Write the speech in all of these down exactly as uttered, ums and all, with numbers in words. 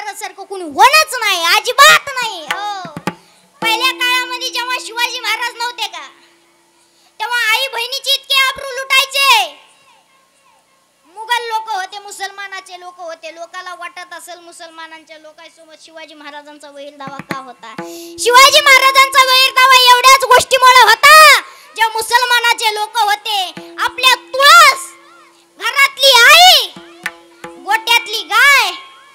महाराज सारखं कोणी होणच नाही, अजिबात नाही. हो, पहिल्या काळामध्ये जेव्हा शिवाजी महाराज नव्हते का तेव्हा आई बहिणीची इतके आबरू लुटायचे. मुघल लोक होते, मुसलमानाचे लोक होते. लोकाला वाटत असेल मुसलमानांच्या लोकांसोबत शिवाजी महाराजांचा वैर दावा का होता. शिवाजी महाराजांचा वैर दावा एवढ्याच गोष्टीमुळे होता, जे मुसलमानाचे लोक होते आपल्या तुळस, घरातली आई, गोट्यातली गाय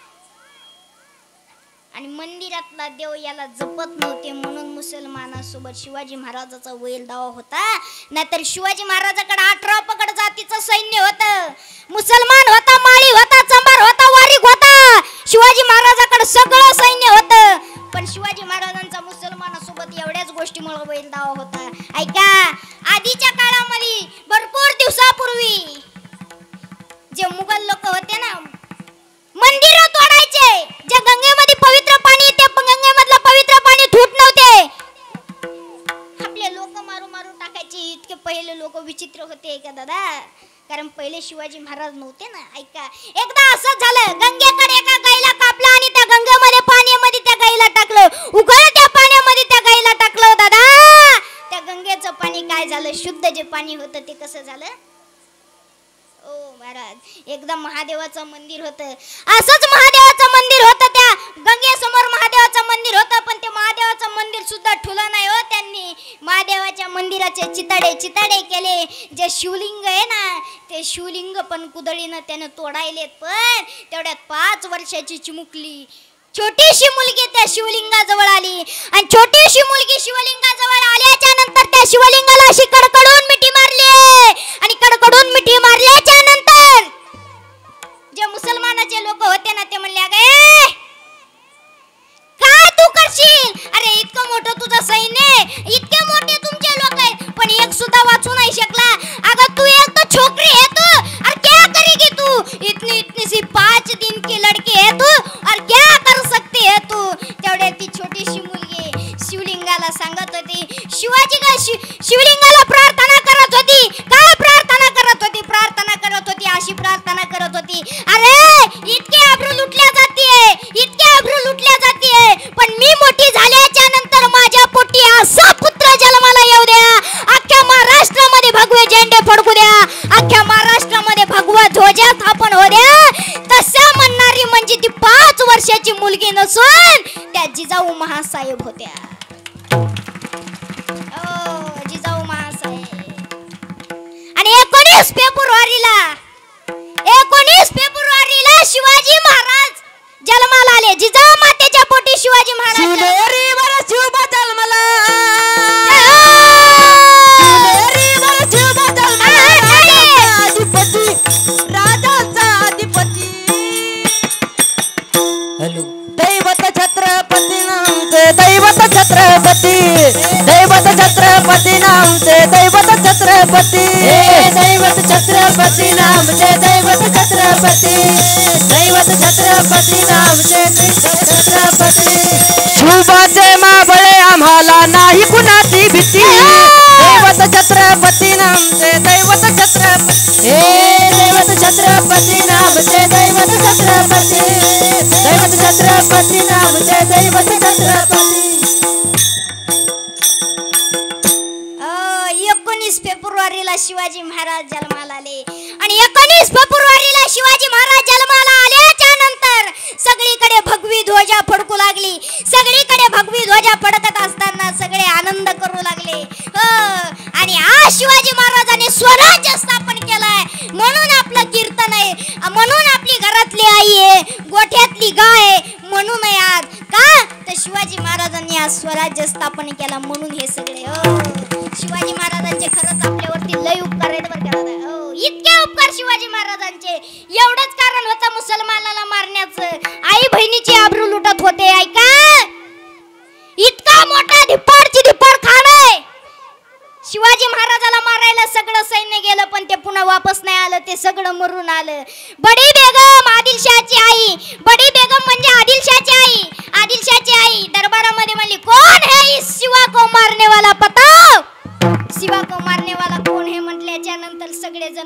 आणि मंदिरातला देव याला जपत नव्हते, म्हणून मुसलमानासोबत शिवाजी महाराजाचा वैर दावा होता. नाहीतर शिवाजी महाराजाकडे अठरा पकड जातीचं सैन्य होतं. मुसलमान होता, माळी होता, चंबार होता, वारीक होता. शिवाजी महाराजाकडे सगळं सैन्य होतं, पण शिवाजी महाराजांचा मुसलमानासोबत एवढ्याच गोष्टीमुळे वैर दावा होता. ऐका, आधीच्या काळामध्ये भरपूर दिवसापूर्वी जे मुघल लोक होते ना, मंदिरं तोडायचे. जे गंगेमध्ये पवित्र पाणी, ते गंगेमधलं पवित्र पाणी धुत नव्हते. आपले लोक मारू मारू टाकायचे. इतके पहिले लोक विचित्र होते का दादा, कारण पहिले शिवाजी महाराज नव्हते ना. ऐका, एकदा असं झालं, गंगेकडे एका गाईला कापलं आणि त्या गंगेमध्ये पाण्यामध्ये त्या गाईला टाकलं. उघड त्या पाण्यामध्ये त्या गाईला टाकलं दादा. त्या गंगेचं पाणी काय झालं, शुद्ध जे पाणी होतं ते कसं झालं. ओ महाराज, एकदम महादेवाचं मंदिर होतं. असंच महादेवाचं मंदिर होतं, त्या गंगेसमोर महादेवाचं मंदिर होतं. पण ते महादेवाचं मंदिर सुद्धा ठुलं नाही हो. त्यांनी महादेवाच्या मंदिराचे चिताडे चिताडे केले. जे शिवलिंग आहे ना, ते शिवलिंग पण कुदळीनं त्यानं तोडायलेत. पण तेवढ्यात पाच वर्षाची चिमुकली छोटीशी मुलगी त्या शिवलिंगाजवळ आली आणि छोटीशी मुलगी शिवलिंगाजवळ आल्याच्या नंतर त्या शिवलिंगाला अशी कडकडून मिठी मारली आणि कडकडून मिठी मारल्याच्या नंतर जे मुसलमानाचे लोक होते ना, ते म्हणले, अगे काय तू करशील. अरे इतकं मोठं तुझं सैन्य, इतके मोठे तुमचे लोक आहेत, पण एक सुद्धा वाचू नाही शकला. अगं तू एक तो छोकरी है तू, और क्या करेगी तू. इतनी इतनी सी पाच दिन की लड़की है तू, और क्या कर सकती है तू. तेवढे ती छोटीशी मुलगी शिवलिंगाला सांगत होती, शिवाजी का शि, शिवलिंगाला प्रार्थना करत होती. काय प्रार्थना करत होती, प्रार्थना करत होती, अशी प्रार्थना करत होती, अरे इतके आबरू लुटल्या जातीये, इतके आबरू लुटल्या जातीये, पण मी मोठी झाल्याच्या नंतर माझ्या पोटी असा पुत्र जन्माला येऊ द्या, अख्ख्या महाराष्ट्रामध्ये भगवे झेंडे फडकू द्या, अख्ख्या महाराष्ट्रामध्ये भगवा ध्वजा स्थापन हो द्या. तसं म्हणणारी म्हणजे ती पाच वर्षाची मुलगी नसून त्या जिजाऊ महासाहेब होत्या. ओ जिजाऊ महासाहेब. आणि एकोणीस फेब्रुवारीला एकोणीस फेब्रुवारीला शिवाजी महाराज जन्माला आले. जिजाऊ मातेच्या पोटी शिवाजी महाराज छत्रपती, दैवत छत्रपती नामचे दैवत छत्रपती, दैवत छत्रपती नामचे दैवत छत्रपती, दैवत छत्रपती नामचे छत्रपती. शिवबाचे माबळे आम्हाला नाही कुणाची भीती, दैवत छत्रपती नामचे दैवत छत्रपती, दैवत छत्रपती नामचे दैवत छत्रपती, दैवत छत्रपती नामचे दैवत छत्रपती. एकोणीस फेब्रुवारीला शिवाजी महाराज जन्माला आले आणि एकोणीस फेब्रुवारीला शिवाजी महाराज जन्माला आल्याच्या नंतर सगळीकडे भगवी ध्वजा फडकू लागली. सगळीकडे भगवी ध्वजा फडकत असताना सगळे आनंद करू लागले. आणि आज शिवाजी महाराजांनी स्वराज्य स्थापन केलाय, म्हणून आपलं कीर्तन आहे, म्हणून आपली घरातली आई आहे, गोठ्यातली गाय आहे, म्हणून आहे आज. का तर शिवाजी महाराजांनी आज स्वराज्य स्थापन केला, म्हणून हे सगळे. शिवाजी महाराजांचे खरंच आपल्यावरती लय उपकार आहेत बरं का. हो, इतके उपकार शिवाजी महाराजांचे. एवढंच कारण होतं मुसलमानाला मारण्याचं. आई बहिणीची आबरू लुटत होते. ऐका, इतका मोठा धिप्पाडची धिप्पाड खान आहे. शिवाजी महाराजाला मारायला सगळं सैन्य गेलं, पण ते पुन्हा वापस नाही आलं, ते सगळं मरून आलं. बडी बेगम, आदिलशाहची आई, बडी बेगम म्हणजे आदिलशाहची आई. आदिलशाहची आई दरबारामध्ये म्हणली, कोण है इस शिवा को मारने वाला, पता शिवा को मारने वाला कोण हे म्हटल्याच्या नंतर सगळे जण महाग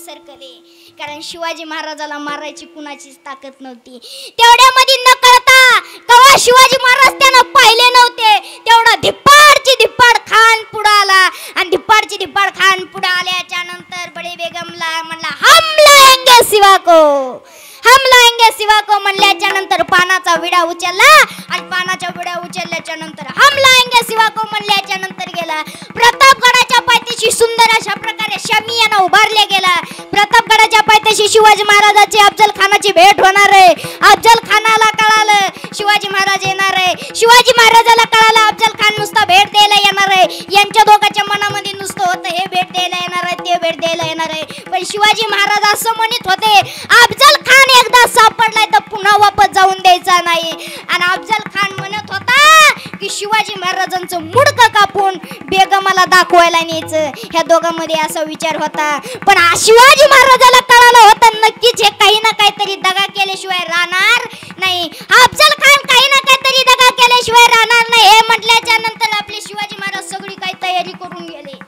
सरकले, कारण शिवाजी महाराजाला मारायची कुणाचीच ताकद नव्हती. तेवढ्यामध्ये न कळता कवा शिवाजी महाराज त्यांना पाहिले नव्हते, तेवढा धिप्पाडची धिप्पाड खान पुढे आला. आणि धिप्पाडची धिप्पाड खान पुढे आल्याच्या नंतर बडे बेगमला म्हणला, हम लाएंगे शिवा को, हम लाएंगे शिवा को म्हणल्याच्या नंतर पानाचा विडा उचलला. आणि पानाचा विडा उचलल्याच्या नंतर हम लाएंगे शिवा को म्हणल्याच्या नंतर गेला. प्रतापगडाच्या पायथ्याशी सुंदर अशा प्रकारे शमियाना उभारले गेला. प्रतापगडाच्या पायथ्याशी शिवाजी महाराजाची अफजल खानाची भेट होणार आहे. अफजल खानाला कळालं शिवाजी महाराज येणार आहे. शिवाजी महाराजाला कळालं अफजल खान नुसता भेट द्यायला येणार आहे. यांच्या दोघांच्या मनामध्ये नुसतं होतं हे भेट द्यायला येणार आहे, ते भेट द्यायला येणार आहे. पण शिवाजी महाराज असं म्हणत होते, अफजल खान एकदा सापडलाय तर पुन्हा वापस जाऊन द्यायचा नाही. आणि अफजल खान म्हणत होता की शिवाजी महाराजांचं मुडकं कापून बेगमाला दाखवायला न्यायचं. ह्या दोघांमध्ये असा विचार होता. पण शिवाजी महाराजाला कळालं होतं नक्कीच हे काही ना काहीतरी दगा केल्याशिवाय राहणार नाही. अफजल खान काही ना काहीतरी दगा केल्याशिवाय राहणार नाही हे म्हटल्याच्या नंतर आपले शिवाजी महाराज सगळी काही तयारी करून गेले.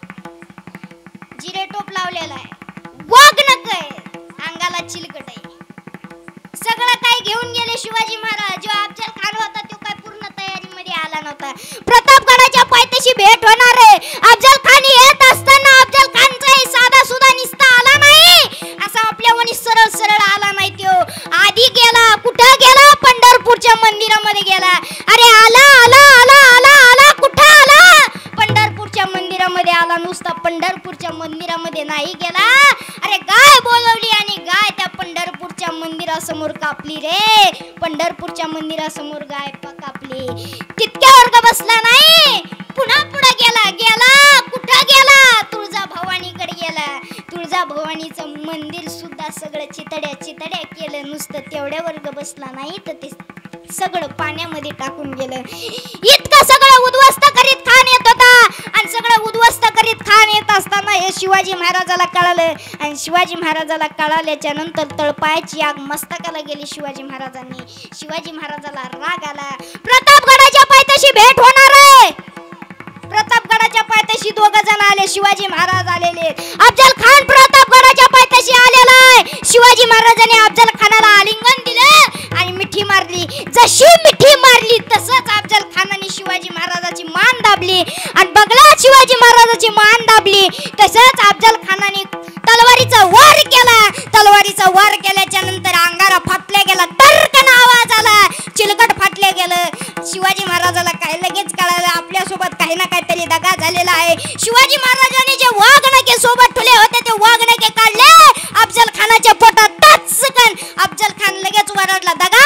जिरे टोप लावलेला आहे, वाघ नक आहे, अंगाला चिलकट आहे, सगळं काही घेऊन गेले शिवाजी महाराज. जो अफजल खान होता तो काय पूर्ण तयारीमध्ये आला नव्हता. प्रतापगडाच्या पायथ्याशी भेट होणार आहे. अफजल खान येत असताना अफजल खानचाही साधा सुद्धा निस्ता आला नाही, असा आपल्या वणी सरळ सरळ आला नाही. तो आधी गेला, कुठं गेला? पंढरपूरच्या मंदिरामध्ये गेला. अरे आला आला आला आला आला कुठं आला? पंढरपूरच्या मंदिरामध्ये आला. नुसता पंढरपूरच्या मंदिरामध्ये नाही गेला, अरे गाय बोलवली आणि गाय त्या पंढरपूरच्या मंदिरासमोर कापली रे. पंढरपूरच्या मंदिरासमोर गाय कापली. तितक्यावर का बसला नाही, पुन्हा पुढे गेला. गेला कुठं गेला? तुळजा भवानीकडे गेला. तुळजा भवानीचं मंदिर सुद्धा सगळं चितड्या चितड्या केलं. नुसतं तेवढ्यावर का बसला नाही तर ते सगळं पाण्यामध्ये टाकून गेलं. इतकं सगळं उद्ध्वस्त करीत खान येत होता. आणि सगळं उद्ध्वस्त करीत खान येत असताना हे शिवाजी महाराजाला कळालं. आणि शिवाजी महाराजाला कळाल्याच्या नंतर तळपायाची आग मस्तकाला गेली शिवाजी महाराजांनी. शिवाजी महाराजाला राग आला. प्रतापगडाच्या पायथ्याशी भेट होणार आहे. प्रतापगडाच्या पायथ्याशी दोघं जण आले. शिवाजी महाराज आलेले. अफजल खान प्रतापगडाच्या पायथ्याशी आलेला आहे. शिवाजी महाराजांनी अफजल खानाला आलिंगन दिलं आणि मिठी मारली. जशी मिठी मारली तसंच अफजल खानाने शिवाजी महाराजाची मान दाबली. आणि बघला शिवाजी महाराजाची मान दाबली तसंच अफजल खानाने तलवारीचा वार केला. तलवारीचा वार केल्याच्या नंतर अंगारा फाटल्या गेला. टर्कन आवाज आला. चिलकट फाटले गेलं. शिवाजी महाराजाला काय लगेच कळालं आपल्या सोबत काही ना काहीतरी दगा झालेला आहे. शिवाजी महाराजांनी जे वाघनखे सोबत ठेवले होते ते वाघनखे काढले अफजल खानाच्या पोटात. टचकन अफजल खान लगेच वरडला, दगा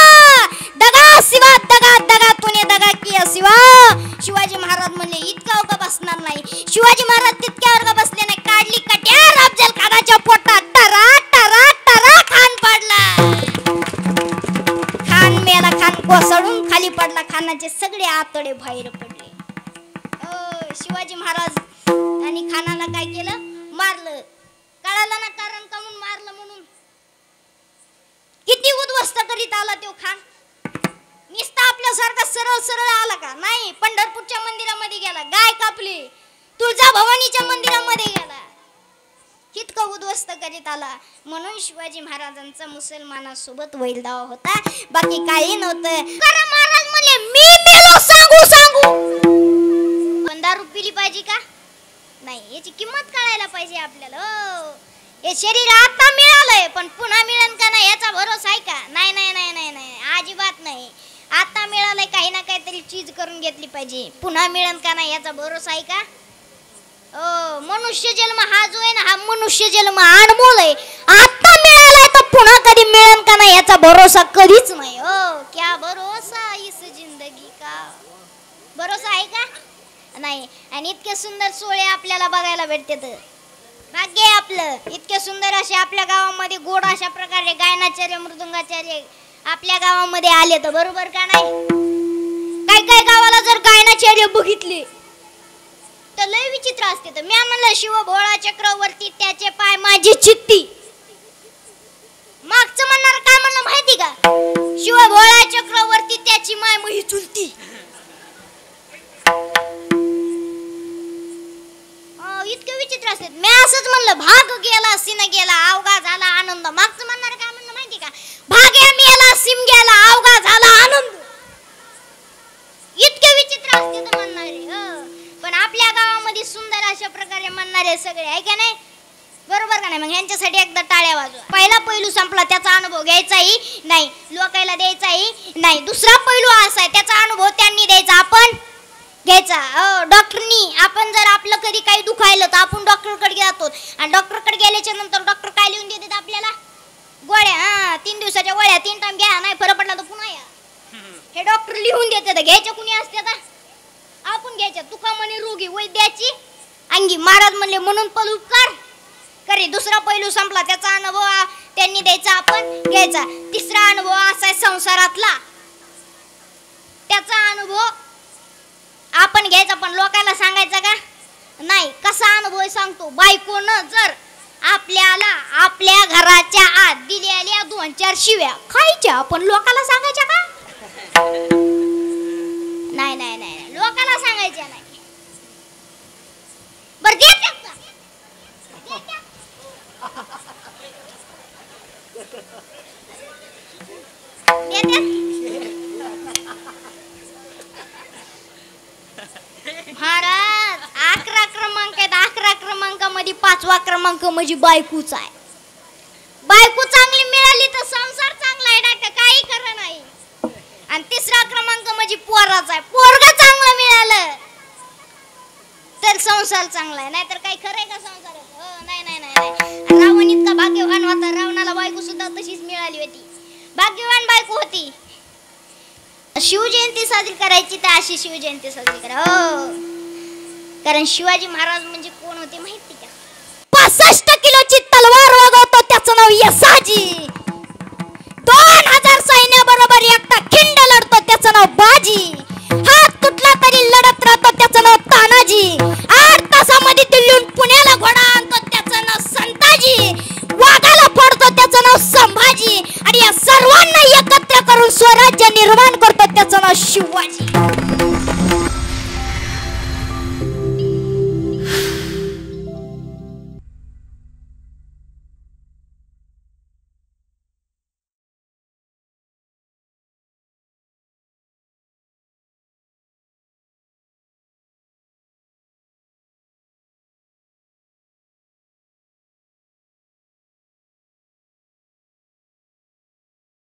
दगा शिवा, दगा दगा तूने दगा किया शिवा. शिवाजी महाराज म्हणले इतका का बसणार नाही. शिवाजी महाराज तितक्यावर का बसले नाही. काढली कट्यार अफजल खानाच्या पोटात. टरा टरा टरा खान पडला. खान मेला. खान कोसळून खाली पडला. खानाचे सगळे आतडे बाहेर पडले. शिवाजी महाराज आणि खानाला काय केलं? मारलं. कळालं ना कारण का म्हणून मारलं म्हणून. किती उद्ध्वस्त करीत आला तो खान. निस्ता आपल्यासारखा सरळ सरळ आला का? नाही. पंढरपूरच्या मंदिरामध्ये गेला, गाय कापली. तुळजा भवानीच्या मंदिरामध्ये गेला, इतकं उद्ध्वस्त करीत आला. म्हणून शिवाजी महाराजांचा मुसलमानासोबत वैरदावा होता, बाकी काही नव्हतं. कारण महाराज म्हणले मी मेलो सांगू सांगू. दारू पिली पाहिजे का? नाही. याची किंमत कळायला पाहिजे आपल्याला. हो, हे शरीर आता मिळालंय पण पुन्हा मिळेल का नाही याचा भरोसा आहे का? नाही नाही नाही नाही नाही अजिबात नाही. आता मिळालंय काही ना काहीतरी चीज करून घेतली पाहिजे. पुन्हा मिळेल का नाही याचा भरोसा आहे का? ओ, मनुष्य जन्म हा जो आहे ना हा मनुष्य जन्म अनमोल आहे. आता मिळालाय तर पुन्हा कधी मिळेल का नाही याचा भरोसा कधीच नाही. हो, क्या भरोसा इस जिंदगी का. भरोसा आहे का? नाही. आणि इतके सुंदर सोहळे आपल्याला बघायला भेटते तर भाग्य आहे आपलं. इतके सुंदर असे आपल्या गावामध्ये गोड अशा प्रकारे गायनाचार्य मृदुंगाचार्य आपल्या गावामध्ये आले तर बरोबर का नाही? काय काय गावाला जर गायनाचार्य बघितले तर लय विचित्र असते. तर मी म्हणलं शिव भोळा चक्रवर्ती त्याचे पाय माझी चित्ती. मागचं म्हणणार काय म्हणलं माहिती का? शिव भोळा चक्रवर्ती त्याची माय मही चुलती. इतके विचित्र असतात. मी असंच म्हणलं, भाग गेला सिन गेला अवघा झाला आनंद. मागचं म्हणणार काय म्हणणं माहिती का? भाग्या मेला सिम गेला अवघा झाला आनंद. इतके विचित्र असते म्हणणारे. पण आपल्या गावामध्ये सुंदर अशा प्रकारे म्हणणारे सगळे आहे का नाही? बरोबर का नाही? मग यांच्यासाठी एकदा टाळ्या वाजवा. पहिला पैलू संपला, त्याचा अनुभव घ्यायचाही नाही, लोकायला द्यायचाही नाही. दुसरा पैलू असा आहे, त्याचा अनुभव त्यांनी द्यायचा, आपण घ्यायचा. डॉक्टरनी आपण जर आपलं कधी काही दुखायलं तर आपण डॉक्टरकडे जातो आणि डॉक्टरकडे गेल्याच्या नंतर डॉक्टर काय लिहून देतात आपल्याला? गोळ्या. हा, तीन दिवसाच्या गोळ्या तीन टाइम घ्या, नाही फरक पडला तर पुन्हा या. हे डॉक्टर लिहून देतात. घ्यायच्या कुणी असते आता? आपण घ्यायच्या. तुका म्हणे रोगी वैद्याची अंगी, महाराज म्हणले म्हणून पलुपकार करे. दुसरा पैलू संपला, त्याचा अनुभव त्यांनी द्यायचा, आपण घ्यायचा. तिसरा अनुभव असा आहे संसारातला, त्याचा अनुभव आपण घ्यायचा पण लोकांना सांगायचा का नाही. कसा अनुभव सांगतो? बायकोनं जर आपल्याला आपल्या घराच्या आत दिलेल्या दोन चार शिव्या खायच्या पण लोकांना सांगायच्या का? नाही नाही नाही, लोकांना सांगायच्या नाही. बर देतात का? देतात. महाराज अकरा क्रमांक आहेत. अकरा क्रमांकामध्ये पाचवा क्रमांक म्हणजे बायकोच आहे. बायको चांगली मिळाली तर संसार चांगला आहे ना, काही खरं नाही. आणि तिसरा क्रमांक म्हणजे पोराचा आहे. पोरगा चांगलं मिळालं तर संसार चांगला आहे, नाहीतर काही खरं आहे का संसारात? हो, नाही नाही नाही. रावण इतका भाग्यवान होता, रावणाला बायको सुद्धा तशीच मिळाली होती, भाग्यवान बायको होती. शिवजयंती साजरी करायची तर अशी शिवजयंती साजरी करा. हो, कारण शिवाजी महाराज म्हणजे कोण होते माहिती का? पासष्ट किलोची तलवार वागवतो, त्याचं नाव यसाजी. दोन हजार सैन्या बरोबर एकटा खिंड लढतो, त्याचं नाव बाजी. हात तुटला तरी लढत राहतो, त्याचं नाव तानाजी. आठ तासामध्ये दिल्लीहून पुण्याला घोडा आणतो, त्याचं नाव संताजी. वाघाला फोडतो, त्याचं नाव संभाजी. आणि या सर्वांना एकत्र करून स्वराज्य निर्माण करतो, त्याचं नाव शिवाजी.